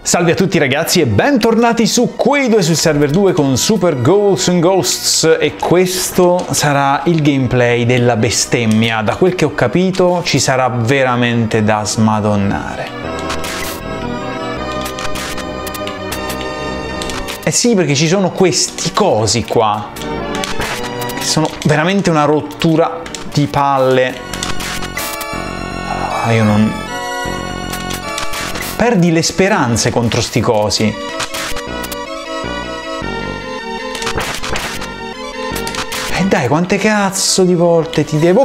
Salve a tutti ragazzi e bentornati su Quei 2 sul server 2 con Super Ghouls and Ghosts, e questo sarà il gameplay della bestemmia. Da quel che ho capito ci sarà veramente da smadonnare. Eh sì, perché ci sono questi cosi qua che sono veramente una rottura di palle. Io non... Perdi le speranze contro sti cosi. E dai, quante cazzo di volte ti devo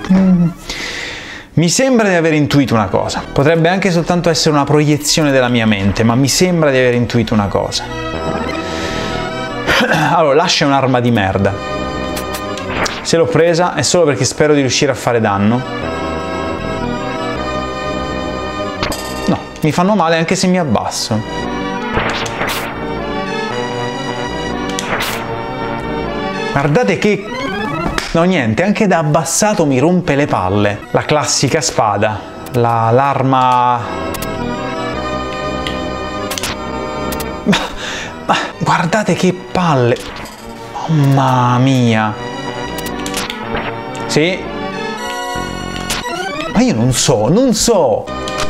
Mi sembra di aver intuito una cosa. Potrebbe anche soltanto essere una proiezione della mia mente, ma mi sembra di aver intuito una cosa. Allora, l'ascia è un'arma di merda. Se l'ho presa è solo perché spero di riuscire a fare danno. Mi fanno male anche se mi abbasso. Guardate che... No, niente, anche da abbassato mi rompe le palle. La classica spada. L'arma... Ma guardate che palle. Mamma mia. Sì. Ma io non so.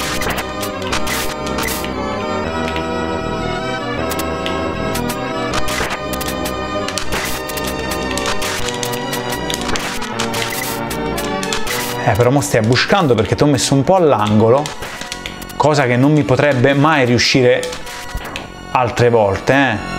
Però mo stai abbuscando perché ti ho messo un po' all'angolo, cosa che non mi potrebbe mai riuscire altre volte,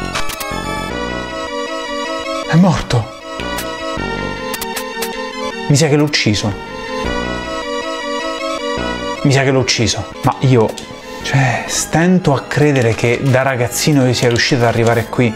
È morto. Mi sa che l'ho ucciso. Ma io, stento a credere che da ragazzino io sia riuscito ad arrivare qui.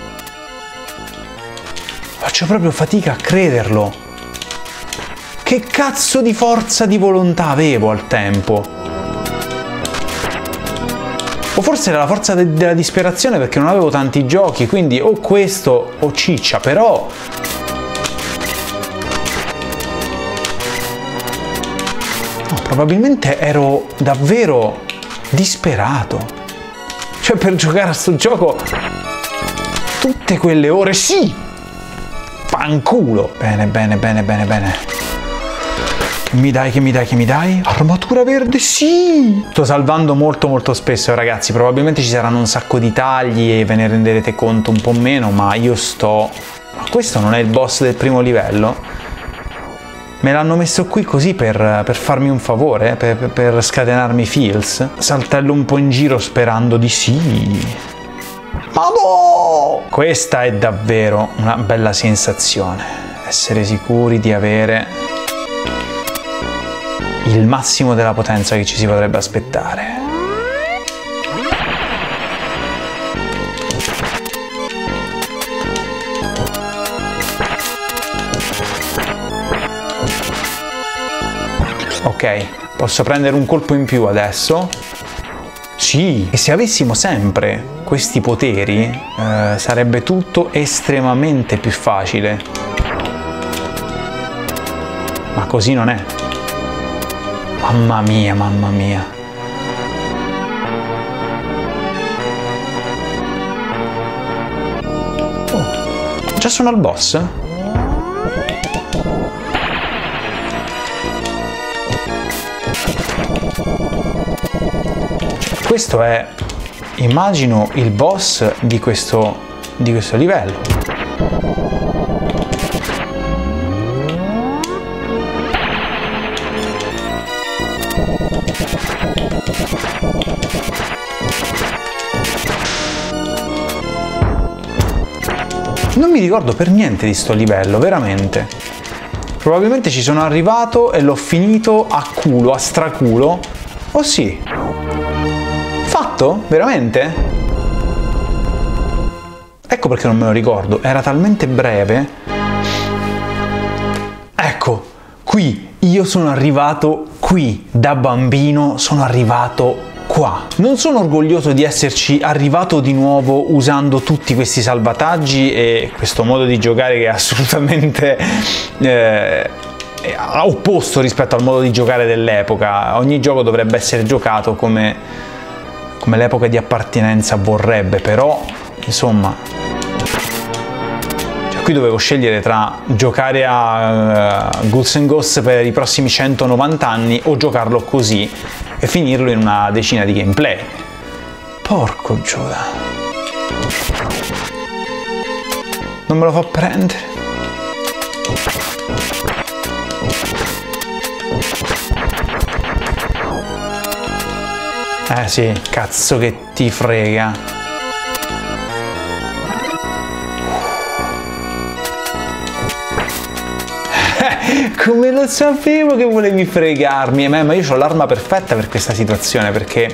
Faccio proprio fatica a crederlo. Che cazzo di forza di volontà avevo al tempo? O forse era la forza della disperazione perché non avevo tanti giochi, quindi o questo o ciccia, però... No, probabilmente ero davvero disperato. Per giocare a sto gioco tutte quelle ore, sì! Fanculo! Bene. Che mi dai? Armatura verde, sì! Sto salvando molto spesso, ragazzi. Probabilmente ci saranno un sacco di tagli e ve ne renderete conto un po' meno, ma io sto... Ma questo non è il boss del primo livello? Me l'hanno messo qui così per farmi un favore, per scatenarmi feels. Saltello un po' in giro sperando di sì. Ma no! Questa è davvero una bella sensazione. Essere sicuri di avere... il massimo della potenza che ci si potrebbe aspettare. Ok, posso prendere un colpo in più adesso. Sì, e se avessimo sempre questi poteri sarebbe tutto estremamente più facile. Ma così non è. Mamma mia. Oh, già sono al boss? Questo è, immagino, il boss di questo livello. Non mi ricordo per niente di sto livello, veramente. Probabilmente ci sono arrivato e l'ho finito a culo, a straculo. Oh sì. Fatto? Veramente? Ecco perché non me lo ricordo. Era talmente breve. Ecco, qui. Io sono arrivato qui. Da bambino sono arrivato qua. Non sono orgoglioso di esserci arrivato di nuovo usando tutti questi salvataggi e questo modo di giocare che è assolutamente opposto rispetto al modo di giocare dell'epoca. Ogni gioco dovrebbe essere giocato come come l'epoca di appartenenza vorrebbe, però insomma, cioè, qui dovevo scegliere tra giocare a Ghouls and Ghosts per i prossimi 190 anni o giocarlo così e finirlo in una decina di gameplay. Porco Giuda, non me lo fa prendere. Sì, cazzo che ti frega. Come lo sapevo che volevi fregarmi? Ma io ho l'arma perfetta per questa situazione, perché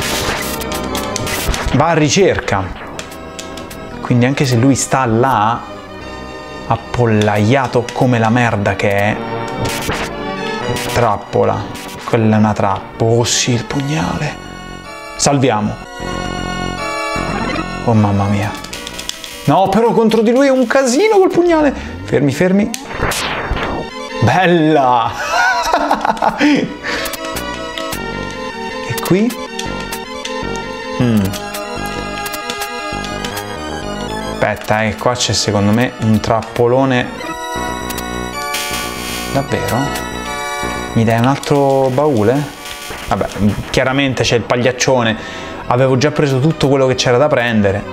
va a ricerca. Quindi anche se lui sta là, appollaiato come la merda che è, trappola. Quella è una trappola. Oh sì, il pugnale. Salviamo. Oh mamma mia. No, però contro di lui è un casino col pugnale. Fermi, fermi. Bella! E qui? Aspetta, qua c'è secondo me un trappolone. Davvero? Mi dai un altro baule? Vabbè, chiaramente c'è il pagliaccione. Avevo già preso tutto quello che c'era da prendere.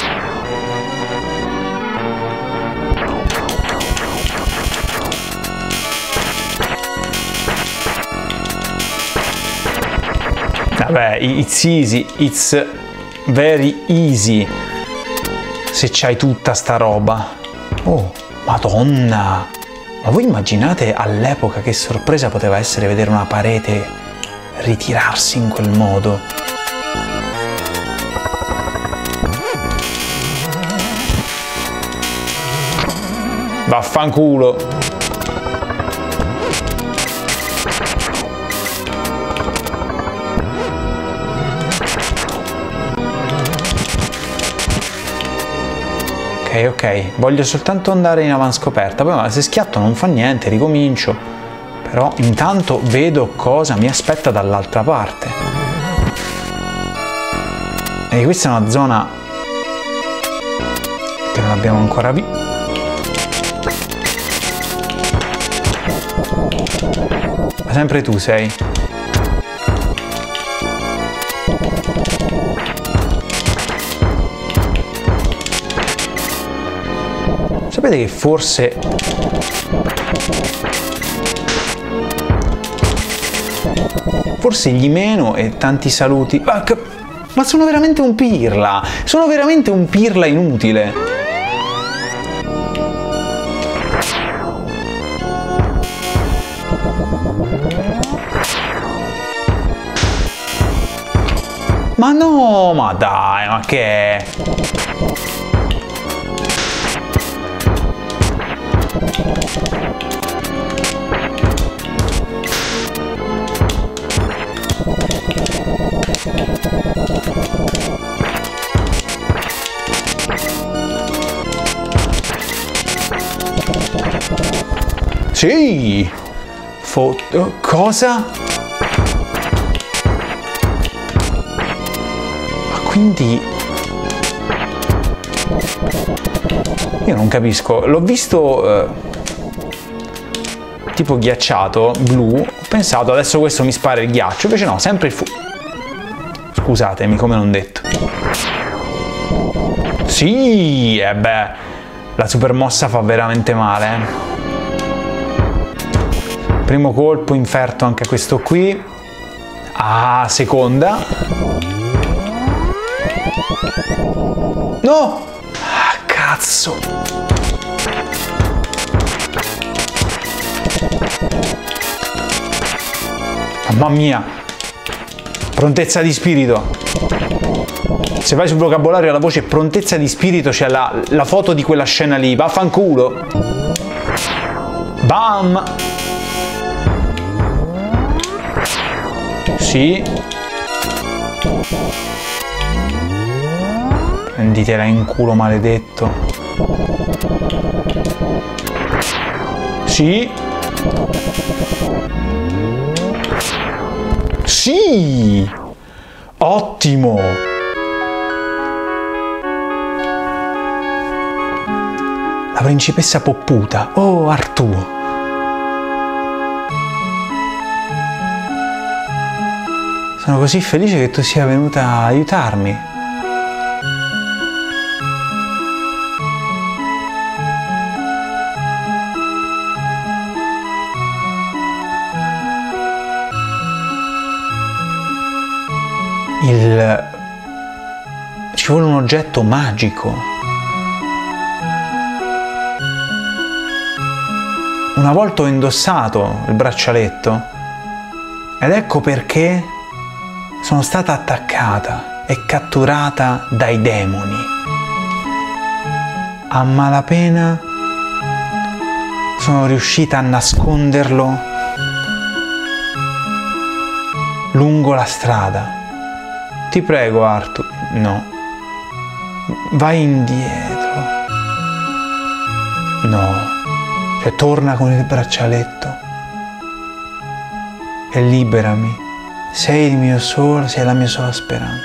Vabbè, it's easy, it's very easy. Se c'hai tutta sta roba. Oh, madonna! Ma voi immaginate all'epoca che sorpresa poteva essere vedere una parete ritirarsi in quel modo? Vaffanculo! Ok, voglio soltanto andare in avanscoperta, poi se schiatto non fa niente, ricomincio, però intanto vedo cosa mi aspetta dall'altra parte. E questa è una zona che non abbiamo ancora visto. Ma sempre tu sei. Sapete che forse gli meno e tanti saluti. Ma sono veramente un pirla! Sono veramente un pirla inutile! Ma no, ma dai, ma che è? Sì! Cosa? Ma quindi... Io non capisco. L'ho visto tipo ghiacciato, blu. Ho pensato adesso questo mi spara il ghiaccio. Invece no, sempre il Scusatemi, come non detto. Sì! Beh, la super mossa fa veramente male, Primo colpo, inferto anche questo qui. Ah, seconda. No! Ah, cazzo! Mamma mia! Prontezza di spirito. Se vai sul vocabolario alla voce prontezza di spirito c'è la foto di quella scena lì. Vaffanculo! Bam! Sì. Prenditela in culo, maledetto. Sì. Sì. Ottimo! La principessa popputa. Oh, Artù! Sono così felice che tu sia venuta a aiutarmi. Ci vuole un oggetto magico. Una volta ho indossato il braccialetto ed ecco perché sono stata attaccata e catturata dai demoni. A malapena sono riuscita a nasconderlo lungo la strada. Ti prego, Arthur. No. Vai indietro. No. Cioè, torna con il braccialetto e liberami. Sei il mio sole, sei la mia sola speranza.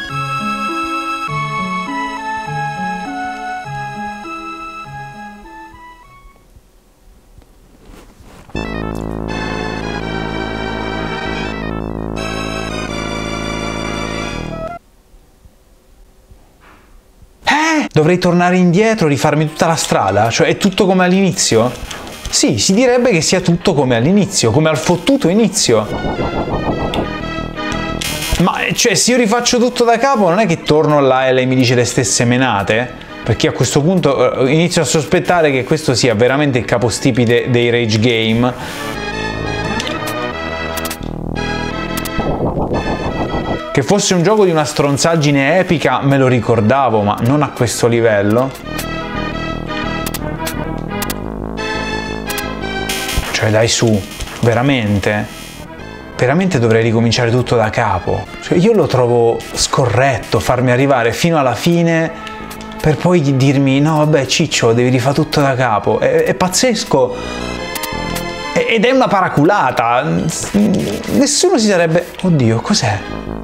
Dovrei tornare indietro, rifarmi tutta la strada? Cioè è tutto come all'inizio? Sì, si direbbe che sia tutto come all'inizio, come al fottuto inizio. Ma cioè se io rifaccio tutto da capo non è che torno là e lei mi dice le stesse menate? Perché a questo punto inizio a sospettare che questo sia veramente il capostipite dei rage game. Che fosse un gioco di una stronzaggine epica me lo ricordavo, ma non a questo livello. Cioè dai su, veramente? Veramente dovrei ricominciare tutto da capo. Cioè io lo trovo scorretto farmi arrivare fino alla fine per poi dirmi no vabbè ciccio devi rifare tutto da capo. È pazzesco. Ed è una paraculata. Nessuno si sarebbe... Oddio, cos'è?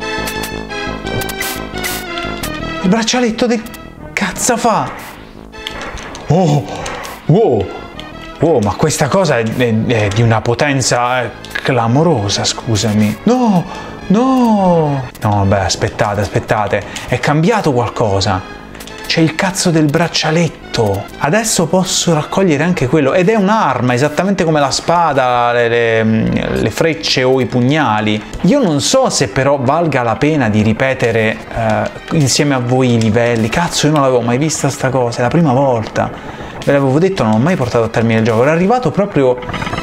Il braccialetto del cazzo fa? Oh, wow, wow, ma questa cosa è di una potenza clamorosa, scusami. No, no. No, vabbè, aspettate, è cambiato qualcosa. C'è il cazzo del braccialetto. Adesso posso raccogliere anche quello. Ed è un'arma, esattamente come la spada, le frecce o i pugnali. Io non so se però valga la pena di ripetere insieme a voi i livelli. Cazzo, io non l'avevo mai vista sta cosa, è la prima volta. Ve l'avevo detto, non ho mai portato a termine il gioco. Ero arrivato proprio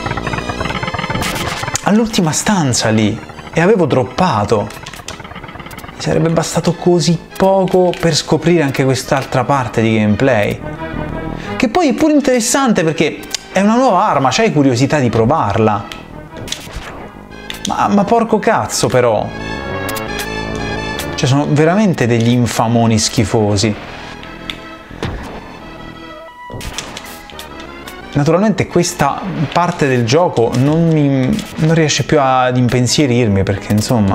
all'ultima stanza lì e avevo droppato. Mi sarebbe bastato così poco per scoprire anche quest'altra parte di gameplay. Che poi è pure interessante perché è una nuova arma, c'hai curiosità di provarla. Ma porco cazzo però. Cioè sono veramente degli infamoni schifosi. Naturalmente questa parte del gioco non riesce più ad impensierirmi perché insomma...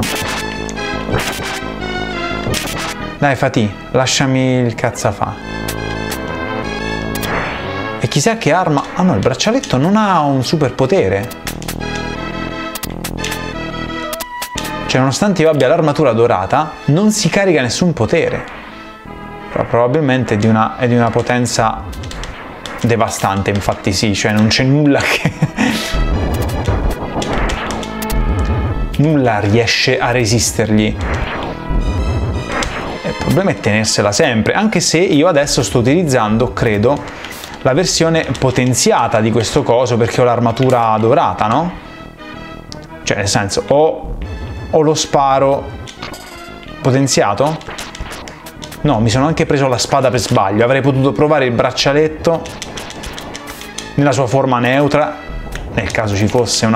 Dai Fatih, lasciami il cazzafà. E chissà che arma... Ah no, il braccialetto non ha un superpotere. Cioè nonostante io abbia l'armatura dorata, non si carica nessun potere. Però probabilmente è di una potenza devastante, infatti sì, cioè non c'è nulla che... nulla riesce a resistergli. Il problema è tenersela sempre, anche se io adesso sto utilizzando, credo, la versione potenziata di questo coso perché ho l'armatura dorata, no? Cioè nel senso, ho lo sparo potenziato? No, mi sono anche preso la spada per sbaglio, avrei potuto provare il braccialetto nella sua forma neutra, nel caso ci fosse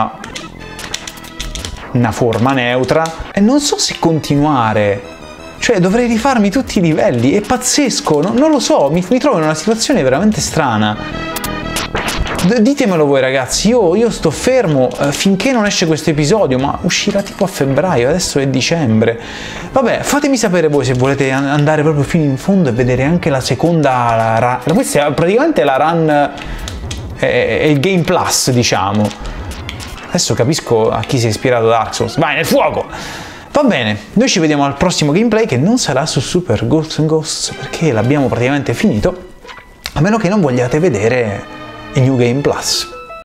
una forma neutra, e non so se continuare. Cioè dovrei rifarmi tutti i livelli, è pazzesco, non lo so, mi trovo in una situazione veramente strana. Ditemelo voi ragazzi, io sto fermo finché non esce questo episodio, ma uscirà tipo a febbraio, adesso è dicembre. Vabbè, fatemi sapere voi se volete andare proprio fino in fondo e vedere anche la seconda run. Questa è praticamente la run, è il Game Plus, diciamo. Adesso capisco a chi si è ispirato Dark Souls. Vai nel fuoco! Va bene, noi ci vediamo al prossimo gameplay, che non sarà su Super Ghouls 'n Ghosts, perché l'abbiamo praticamente finito, a meno che non vogliate vedere il New Game Plus.